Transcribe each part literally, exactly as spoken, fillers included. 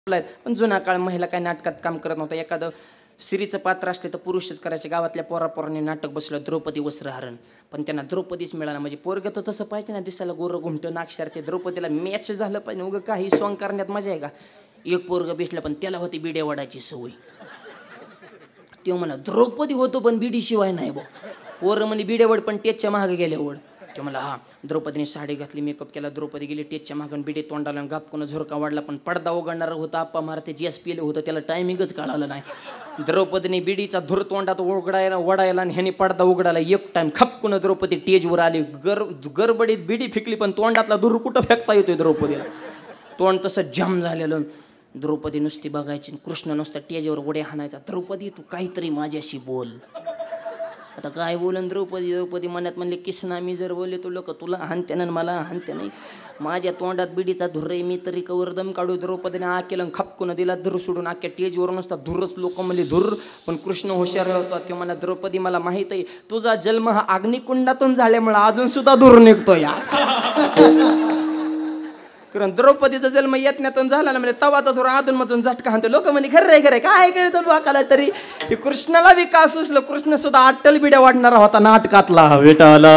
पण जुना काळ महिला काही नाटकात काम करत नव्हता. एखादं स्त्रीचं पात्र असले तर पुरुषच करायचे. गावातल्या पोरापोरांनी नाटक बसलं द्रौपदी वस्त्रहरण, पण त्यांना द्रौपदीच मिळाला. म्हणजे पोरग तर तसं पाहिजे ना, दिसायला गोरं घुमटं नाक्षार. ते द्रौपदीला मॅच झालं पाहिजे. उगं काही सॉंग करण्यात मजा आहे का? एक पोरग भेटलं पण त्याला होती बिड्या वडायची सवय. तो म्हणा द्रौपदी होतो पण बिडी शिवाय नाही बो. पोरं म्हणे बिड्यावड पण टेचच्या मागे गेल्यावड. ते मला हा द्रौपदीने साडी घातली, मेकअप केला, द्रौपदी गेली टेचच्या मागून बिडी तोंडाला गापकून झुरका वाढला. पण पडदा उघडणारा होता Appa Maharaj ji S P L होतं, त्याला टायमिंगच कळालं नाही. द्रौपदीने बिडीचा धुर तोंडात उघडायला वडायला आणि ह्याने पडदा उघडायला. एक टाइम खपकून द्रौपदी टेजवर आली. गर गडबडीत बिडी फेकली पण तोंडातला धुर कुठं फेकता येतोय द्रौपदीला. तोंड तसं जाम झालेलं. द्रौपदी नुसती बघायची, कृष्ण नुसता टेजवर उड्या हाणायचा. द्रौपदी तू काहीतरी माझ्याशी बोल. आता काय बोलन द्रौपदी? द्रौपदी मनात म्हणले किसना मी जर बोलले तो लोक तुला हानते ना मला हानते नाही. माझ्या तोंडात बिडीचा धुर आहे, मी तरी कवर दम काढू. द्रौपदीने आ केलं खपकून दिला धुर सोडून. अख्ख्या टेजवर नसता धुरच. लोक म्हणले धुर, पण कृष्ण हुशार होता. ते म्हणा द्रौपदी मला माहित आहे तुझा जन्म हा अग्निकुंडातून झाल्यामुळे अजून सुद्धा धुर निघतो या. कारण द्रौपदीचा जन्म यज्ञातून झाला ना, म्हणजे तवाचा धुर अधून मधून झटका हाणतो. लोक म्हणे खरं रे खरं काय कळतं लोकाला तरी. कृष्णाला विकास असलं. कृष्ण सुद्धा अट्टल बिड्या वाढणारा होता नाटकातला. विठाला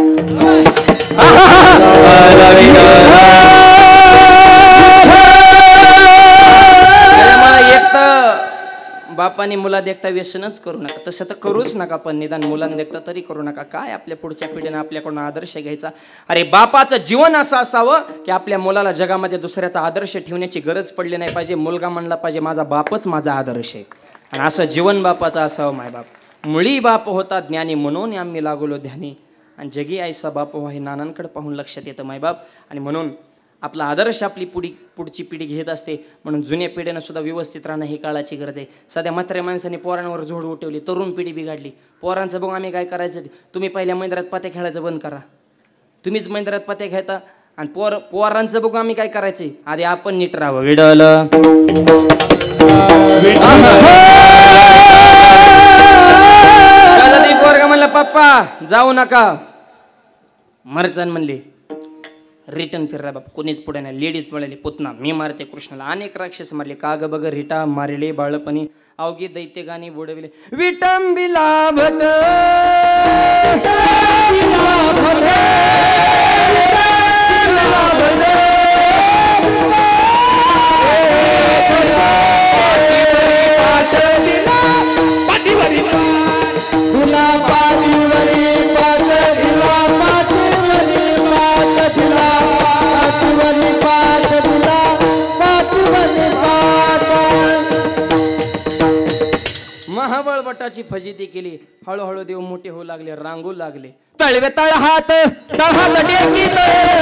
एक तर बापाने मुला देखता व्यसनच करू नका. तसं तर करूच नका, पण निदान मुलांना देखता तरी करू नका. काय आपल्या पुढच्या पिढीनं आपल्याकडून आदर्श घ्यायचा. अरे बापाचं जीवन असं असावं की आपल्या मुलाला जगामध्ये दुसऱ्याचा आदर्श ठेवण्याची गरज पडली नाही पाहिजे. मुलगा म्हणला पाहिजे माझा बापच माझा आदर्श आहे. आणि असं जीवन बापाचं असावं. माय बाप मुळी बाप होता ज्ञानी म्हणून आम्ही लागलो ध्यानी. आणि जगी आईसा बाप हो हे नानांकडे पाहून लक्षात येतं माय बाप. आणि म्हणून आपला आदर्श आपली पुढी पुढची पिढी घेत असते. म्हणून जुन्या पिढीनं सुद्धा व्यवस्थित राहणं ही काळाची गरज आहे. सध्या म्हाताऱ्या माणसांनी पोरांवर झोड उठवली, तरुण पिढी बिघडली. पोरांचं बघून आम्ही काय करायचं? तुम्ही पहिल्या मैदानात पत्या खेळायचं बंद करा. तुम्हीच मैदानात पत्या खेळता. आणि पोर पोरांचं बघून आम्ही काय करायचंय? आधी आपण नीट राहावं. विडलं पोरगा म्हणला पप्पा जाऊ नका. मरचान म्हणले रिटर्न फिरला बाप. कोणीच पुढे नाही. लेडीज पळाली पुतना मी मारते कृष्णाला. अनेक राक्षस मारले. काग बग रिटा मारले बाळपणी. अवघी दैत्य गाणी बुडविले. विटंबिला भट महाबळबटाची फजिती केली. हळूहळू देव मोठे होऊ लागले, रांगू लागले. तळवे तळ हात तळहात टेकीत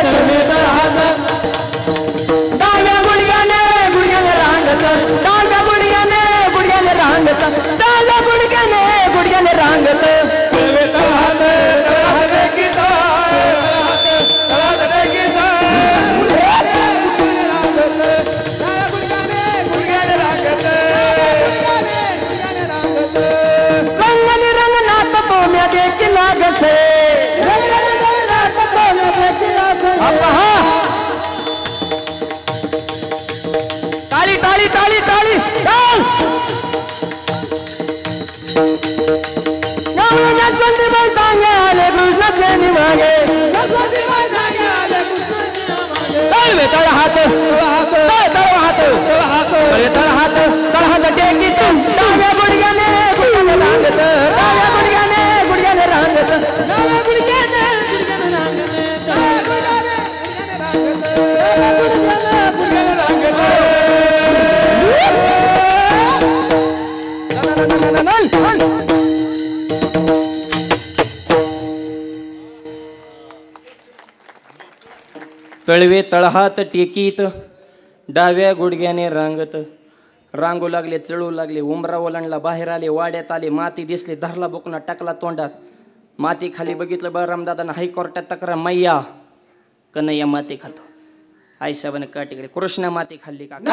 डाव्या गुडघ्याने गुडघ्याने रांगत. डाव्या गुडघ्याने गुडघ्याने रांगत. डाव्या गुडघ्याने गुडघ्याने रांगत. तळवे तळहात तळहात टेकीत तळहात टेकीत ताली ताली ताली ताली संधीबाई सांगे आले कृष्णाचे मागे. तळवे तळ हात तळ हात तळवे तळ हात तळ हात टेकीत डाव्या गुडघ्याने गुडघ्याने रांगत. डाव्या गुडघ्याने गुडघ्याने रांगत. डाव्या गुडघ्याने गुडघ्याने रांगत. तळवे तळहात टेकीत डाव्या गुडघ्याने रांगत. रांगू लागले, चळू लागले, उमरा ओलांडला, बाहेर आले, वाड्यात आले. माती दिसली, धरला बोकना, टाकला तोंडात. माती खाली बघितलं बळरामदादांना. हायकोर्टात तक्रार मैया कन्हैया माती खातो. आई साहेबांना काटीकडे कृष्णा माती खाल्ली का?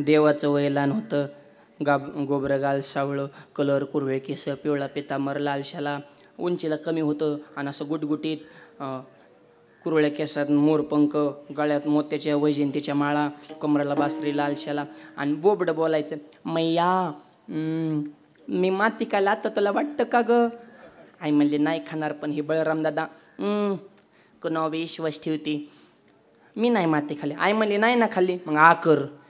देवाचं वय लहान होतं, गाब गोबरं गाल सावळं, कलर कुरवे केस, पिवळा पितांबर लाल शाला, उंचीला कमी होतं आणि असं गुटगुटीत कुरळ्या केसात मोरपंख, गळ्यात मोत्याच्या वैजयंतीच्या माळा, कमराला बासरी लाल शाला आणि बोबडं बोलायचं, मैया मी माती का लात तुला वाटतं का ग? आई म्हणले नाही खाणार, पण हे बळराम दादा कुणावर विश्वास ठेवते, मी नाही माती खाल्ली. आई म्हणली नाही ना खाल्ली, मग आ कर.